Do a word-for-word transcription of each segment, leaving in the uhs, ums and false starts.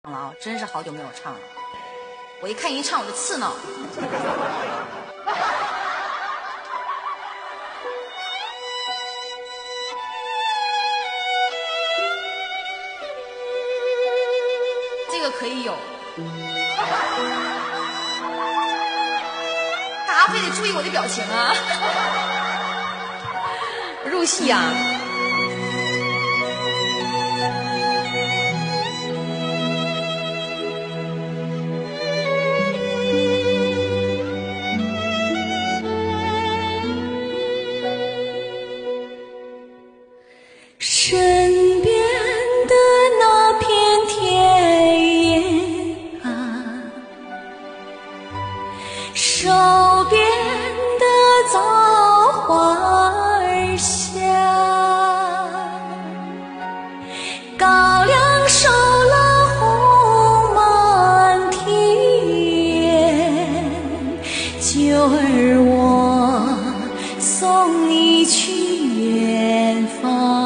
啊，真是好久没有唱了。我一看一唱我就刺挠。这个可以有，大家非得注意我的表情啊！入戏啊！ 身边的那片田野啊，手边的枣花儿香，高粱熟了红满田，九儿我送你去远方。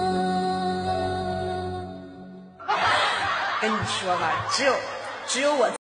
跟你说吧，只有只有我